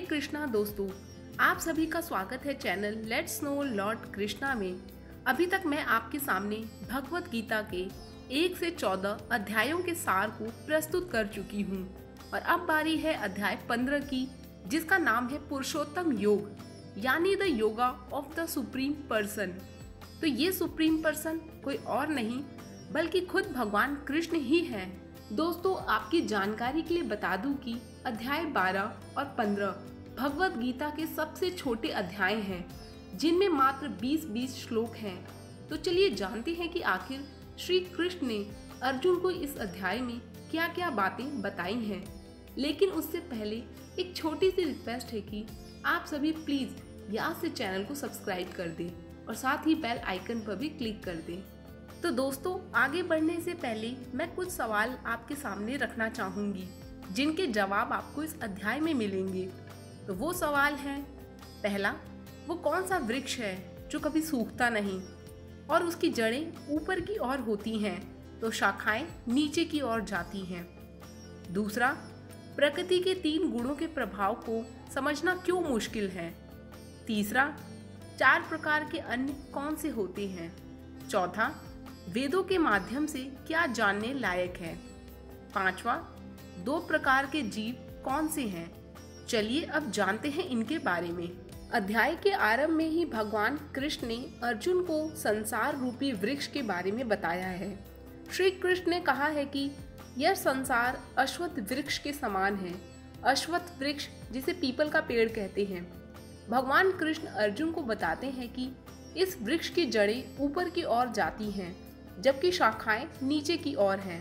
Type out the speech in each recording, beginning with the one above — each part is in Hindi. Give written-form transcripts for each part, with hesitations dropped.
कृष्णा दोस्तों, आप सभी का स्वागत है channel let's know lord Krishna में। अभी तक मैं आपके सामने भगवत गीता के 1 से 14 अध्यायों के सार को प्रस्तुत कर चुकी हूँ और अब बारी है अध्याय 15 की, जिसका नाम है पुरुषोत्तम योग, यानी the yoga of the supreme person. तो ये सुप्रीम पर्सन कोई और नहीं बल्कि खुद भगवान कृष्ण ही हैं। दोस्तों, आपकी जानकारी के लिए बता दूं कि अध्याय 12 और 15 भगवत गीता के सबसे छोटे अध्याय हैं, जिनमें मात्र 20-20 श्लोक हैं। तो चलिए जानते हैं कि आखिर श्री कृष्ण ने अर्जुन को इस अध्याय में क्या क्या बातें बताई हैं। लेकिन उससे पहले एक छोटी सी रिक्वेस्ट है कि आप सभी प्लीज यहाँ से चैनल को सब्सक्राइब कर दें और साथ ही बेल आइकन पर भी क्लिक कर दें। तो दोस्तों, आगे बढ़ने से पहले मैं कुछ सवाल आपके सामने रखना चाहूंगी, जिनके जवाब आपको इस अध्याय में मिलेंगे। तो वो सवाल है, पहला, वो कौन सा वृक्ष है जो कभी सूखता नहीं और उसकी जड़ें ऊपर की ओर होती हैं तो शाखाएं नीचे की ओर जाती हैं। दूसरा, प्रकृति के 3 गुणों के प्रभाव को समझना क्यों मुश्किल है। तीसरा, 4 प्रकार के अन्न कौन से होते हैं। चौथा, वेदों के माध्यम से क्या जानने लायक है। 5वां, 2 प्रकार के जीव कौन से हैं। चलिए अब जानते हैं इनके बारे में। अध्याय के आरंभ में ही भगवान कृष्ण ने अर्जुन को संसार रूपी वृक्ष के बारे में बताया है। श्री कृष्ण ने कहा है कि यह संसार अश्वत्थ वृक्ष के समान है। अश्वत्थ वृक्ष जिसे पीपल का पेड़ कहते हैं। भगवान कृष्ण अर्जुन को बताते हैं कि इस वृक्ष की जड़ें ऊपर की ओर जाती हैं, जबकि शाखाएं नीचे की ओर हैं।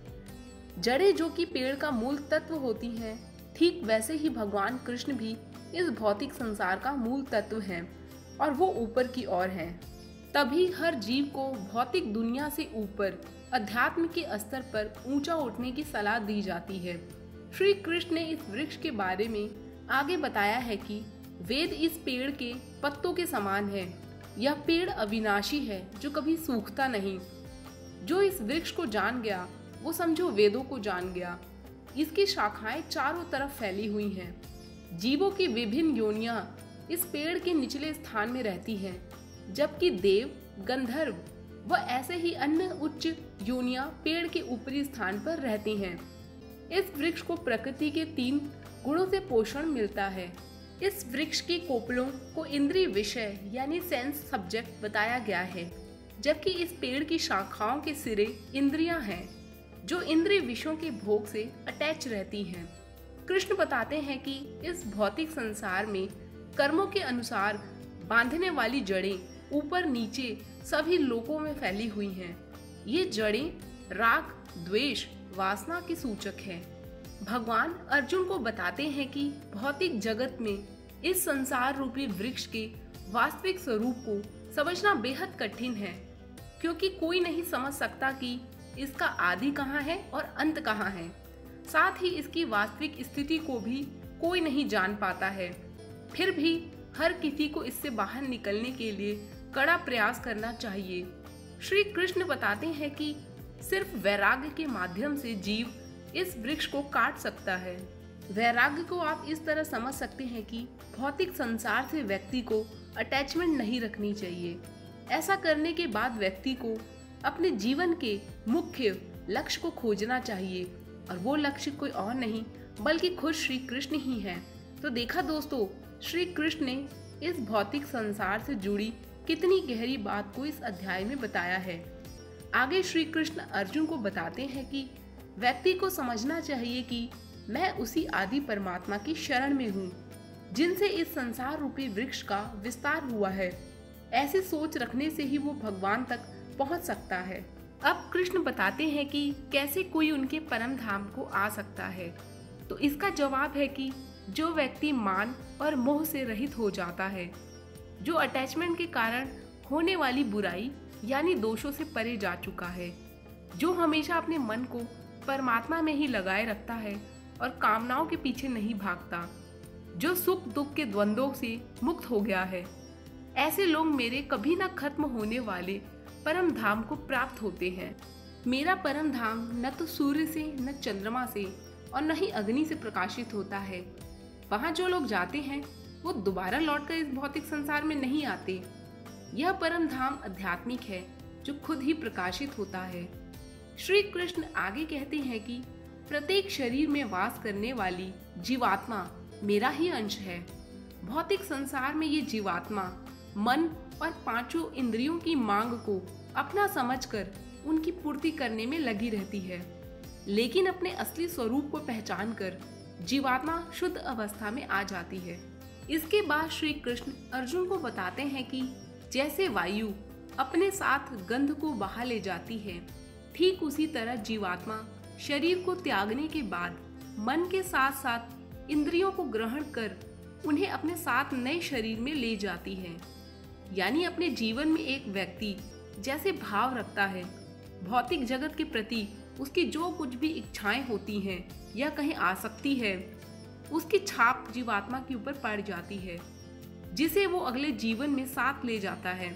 जड़ें जो कि पेड़ का मूल तत्व होती हैं, ठीक वैसे ही भगवान कृष्ण भी इस भौतिक संसार का मूल तत्व हैं और वो ऊपर की ओर हैं। तभी हर जीव को भौतिक दुनिया से ऊपर अध्यात्म के स्तर पर ऊंचा उठने की सलाह दी जाती है। श्री कृष्ण ने इस वृक्ष के बारे में आगे बताया है कि वेद इस पेड़ के पत्तों के समान है। यह पेड़ अविनाशी है जो कभी सूखता नहीं। जो इस वृक्ष को जान गया वो समझो वेदों को जान गया। इसकी शाखाएं चारों तरफ फैली हुई हैं। जीवों की विभिन्न योनियां इस पेड़ के निचले स्थान में रहती हैं, जबकि देव, गंधर्व व ऐसे ही अन्य उच्च योनियां पेड़ के ऊपरी स्थान पर रहती हैं। इस वृक्ष को प्रकृति के 3 गुणों से पोषण मिलता है। इस वृक्ष के कोपलों को इंद्रिय विषय यानी सेंस सब्जेक्ट बताया गया है, जबकि इस पेड़ की शाखाओं के सिरे इंद्रियां हैं, जो इंद्रिय विषयों के भोग से अटैच रहती हैं। कृष्ण बताते हैं कि इस भौतिक संसार में कर्मों के अनुसार बांधने वाली जड़ें ऊपर नीचे सभी लोकों में फैली हुई हैं। ये जड़ें राग, द्वेष, वासना की सूचक है। भगवान अर्जुन को बताते हैं कि भौतिक जगत में इस संसार रूपी वृक्ष के वास्तविक स्वरूप को समझना बेहद कठिन है, क्योंकि कोई नहीं समझ सकता कि इसका आदि कहाँ है और अंत कहाँ है। साथ ही इसकी वास्तविक स्थिति को भी कोई नहीं जान पाता है। फिर भी हर किसी को इससे बाहर निकलने के लिए कड़ा प्रयास करना चाहिए। श्री कृष्ण बताते हैं कि सिर्फ वैराग्य के माध्यम से जीव इस वृक्ष को काट सकता है। वैराग्य को आप इस तरह समझ सकते हैं कि भौतिक संसार से व्यक्ति को अटैचमेंट नहीं रखनी चाहिए। ऐसा करने के बाद व्यक्ति को अपने जीवन के मुख्य लक्ष्य को खोजना चाहिए, और वो लक्ष्य कोई और नहीं बल्कि खुद श्री कृष्ण ही हैं। तो देखा दोस्तों, श्री कृष्ण ने इस भौतिक संसार से जुड़ी कितनी गहरी बात को इस अध्याय में बताया है। आगे श्री कृष्ण अर्जुन को बताते हैं कि व्यक्ति को समझना चाहिए कि मैं उसी आदि परमात्मा की शरण में हूँ, जिनसे इस संसार रूपी वृक्ष का विस्तार हुआ है। ऐसी सोच रखने से ही वो भगवान तक पहुँच सकता है। अब कृष्ण बताते हैं कि कैसे कोई उनके परम धाम को आ सकता है। तो इसका जवाब है कि जो व्यक्ति मान और मोह से रहित हो जाता है, जो अटैचमेंट के कारण होने वाली बुराई यानी दोषों से परे जा चुका है, जो हमेशा अपने मन को परमात्मा में ही लगाए रखता है और कामनाओं के पीछे नहीं भागता, जो सुख दुख के द्वंद्वों से मुक्त हो गया है, ऐसे लोग मेरे कभी न खत्म होने वाले परम धाम को प्राप्त होते हैं। मेरा परम धाम न तो सूर्य से, न चंद्रमा से और न ही अग्नि से प्रकाशित होता है। वहाँ जो लोग जाते हैं वो दोबारा लौटकर इस भौतिक संसार में नहीं आते। यह परम धाम आध्यात्मिक है जो खुद ही प्रकाशित होता है। श्री कृष्ण आगे कहते हैं कि प्रत्येक शरीर में वास करने वाली जीवात्मा मेरा ही अंश है। भौतिक संसार में ये जीवात्मा मन और पांचों इंद्रियों की मांग को अपना समझकर उनकी पूर्ति करने में लगी रहती है, लेकिन अपने असली स्वरूप को पहचान कर जीवात्मा शुद्ध अवस्था में आ जाती है। इसके बाद श्री कृष्ण अर्जुन को बताते हैं कि जैसे वायु अपने साथ गंध को बहा ले जाती है, ठीक उसी तरह जीवात्मा शरीर को त्यागने के बाद मन के साथ साथ इंद्रियों को ग्रहण कर उन्हें अपने साथ नए शरीर में ले जाती है। यानी अपने जीवन में एक व्यक्ति जैसे भाव रखता है, भौतिक जगत के प्रति उसकी जो कुछ भी इच्छाएं होती हैं या कहीं आसक्ति है, उसकी छाप जीवात्मा के ऊपर पड़ जाती है, जिसे वो अगले जीवन में साथ ले जाता है।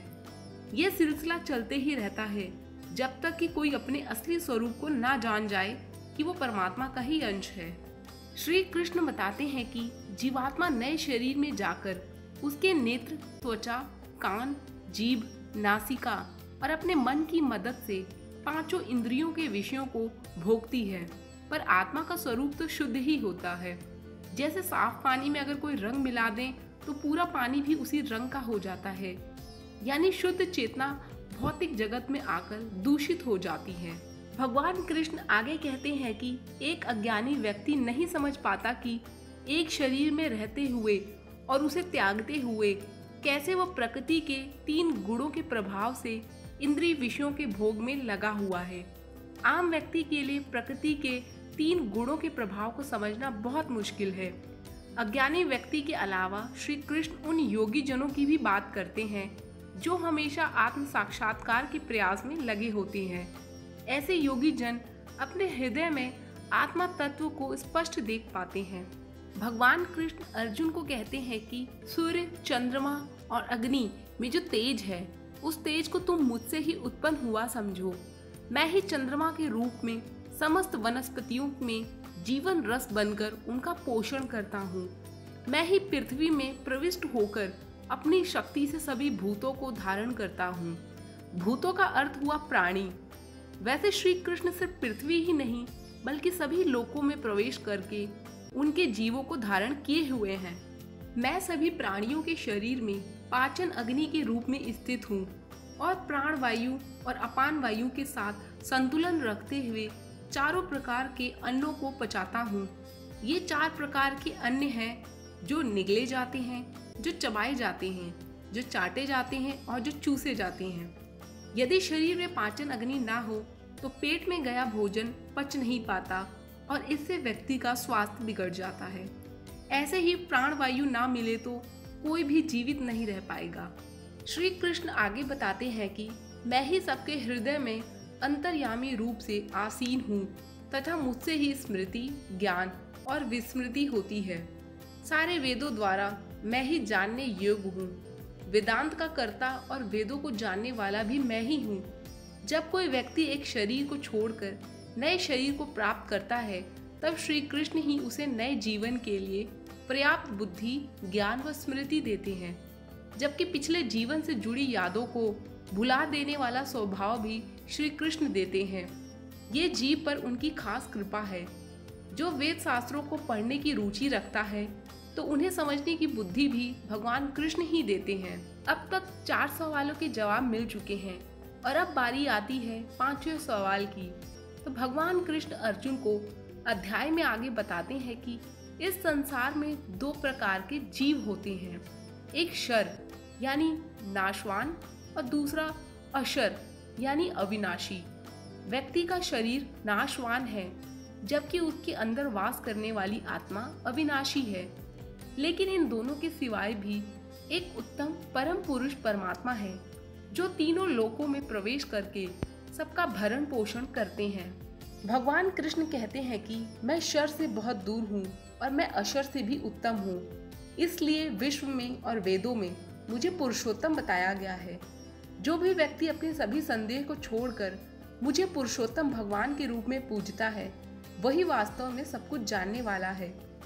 यह सिलसिला चलते ही रहता है जब तक कि कोई अपने असली स्वरूप को ना जान जाए कि वो परमात्मा का ही अंश है। श्री कृष्ण बताते हैं कि जीवात्मा नए शरीर में जाकर उसके नेत्र, त्वचा, कान, जीभ, नासिका और अपने मन की मदद से पांचों इंद्रियों के विषयों को भोगती है, पर आत्मा का स्वरूप तो शुद्ध ही होता है। जैसे साफ पानी में अगर कोई रंग मिला दें तो पूरा पानी भी उसी रंग का हो जाता है। यानी शुद्ध चेतना भौतिक जगत में आकर दूषित हो जाती है। भगवान कृष्ण आगे कहते हैं कि एक अज्ञानी व्यक्ति नहीं समझ पाता कि एक शरीर में रहते हुए और उसे त्यागते हुए कैसे वो प्रकृति के 3 गुणों के प्रभाव से इंद्रिय विषयों के भोग में लगा हुआ है। आम व्यक्ति के लिए प्रकृति के 3 गुणों के प्रभाव को समझना बहुत मुश्किल है। अज्ञानी व्यक्ति के अलावा श्री कृष्ण उन योगी जनों की भी बात करते हैं जो हमेशा आत्म साक्षात्कार के प्रयास में लगे होते हैं। ऐसे योगी जन अपने हृदय में आत्मा तत्व को स्पष्ट देख पाते हैं। भगवान कृष्ण अर्जुन को कहते हैं कि सूर्य, चंद्रमा और अग्नि में जो तेज है, उस तेज को तुम मुझसे ही उत्पन्न हुआ समझो। मैं ही चंद्रमा के रूप में समस्त वनस्पतियों में जीवन रस बनकर उनका पोषण करता हूँ। मैं ही पृथ्वी में प्रविष्ट होकर अपनी शक्ति से सभी भूतों को धारण करता हूँ। भूतों का अर्थ हुआ प्राणी। वैसे श्री कृष्ण सिर्फ पृथ्वी ही नहीं बल्कि सभी लोकों में प्रवेश करके उनके जीवों को धारण किए हुए हैं। मैं सभी प्राणियों के शरीर में पाचन अग्नि के रूप में स्थित हूँ और प्राण वायु और अपान वायु के साथ संतुलन रखते हुए चारों प्रकार के अन्नों को पचाता हूँ। ये 4 प्रकार के अन्न हैं जो निगले जाते हैं, जो चबाए जाते हैं, जो चाटे जाते हैं और जो चूसे जाते हैं। यदि शरीर में पाचन अग्नि ना हो तो पेट में गया भोजन पच नहीं पाता और इससे व्यक्ति का स्वास्थ्य बिगड़ जाता है। ऐसे ही प्राणवायु ना मिले तो कोई भी जीवित नहीं रह पाएगा। श्री कृष्ण आगे बताते हैं कि मैं ही सबके हृदय में अंतर्यामी रूप से आसीन हूँ तथा मुझसे ही स्मृति, ज्ञान और विस्मृति होती है। सारे वेदों द्वारा मैं ही जानने योग्य हूँ। वेदांत का कर्ता और वेदों को जानने वाला भी मैं ही हूँ। जब कोई व्यक्ति एक शरीर को छोड़कर नए शरीर को प्राप्त करता है तब श्री कृष्ण ही उसे नए जीवन के लिए पर्याप्त बुद्धि, ज्ञान व स्मृति देते हैं। जबकि पिछले जीवन से जुड़ी यादों को भुला देने वाला स्वभाव भी श्री कृष्ण देते हैं। ये जीव पर उनकी खास कृपा है। जो वेद शास्त्रों को पढ़ने की रुचि रखता है तो उन्हें समझने की बुद्धि भी भगवान कृष्ण ही देते हैं। अब तक 4 सवालों के जवाब मिल चुके हैं और अब बारी आती है 5वें सवाल की। तो भगवान कृष्ण अर्जुन को अध्याय में आगे बताते हैं कि इस संसार में 2 प्रकार के जीव होते हैं। एक शर यानी नाशवान और दूसरा अशर यानी अविनाशी। व्यक्ति का शरीर नाशवान है जबकि उसके अंदर वास करने वाली आत्मा अविनाशी है। लेकिन इन दोनों के सिवाय भी एक उत्तम परम पुरुष परमात्मा है जो तीनों लोकों में प्रवेश करके सबका भरण पोषण करते हैं। भगवान कृष्ण कहते हैं कि मैं शर से बहुत दूर हूँ और मैं अशर से भी उत्तम हूँ। इसलिए विश्व में और वेदों में मुझे पुरुषोत्तम बताया गया है। जो भी व्यक्ति अपने सभी संदेह को छोड़कर मुझे पुरुषोत्तम भगवान के रूप में पूजता है वही वास्तव में सब कुछ जानने वाला है।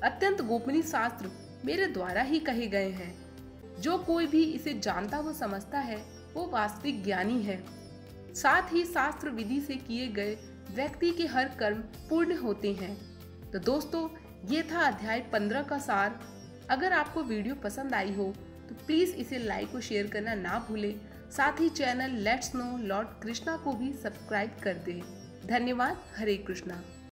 अत्यंत गोपनीय शास्त्र मेरे द्वारा ही कहे गए हैं। जो कोई भी इसे जानता व समझता है वो वास्तविक ज्ञानी है। साथ ही शास्त्र विधि से किए गए व्यक्ति के हर कर्म पूर्ण होते हैं। तो दोस्तों, ये था अध्याय 15 का सार। अगर आपको वीडियो पसंद आई हो तो प्लीज़ इसे लाइक और शेयर करना ना भूलें। साथ ही channel let's know lord Krishna को भी सब्सक्राइब कर दें। धन्यवाद। हरे कृष्णा।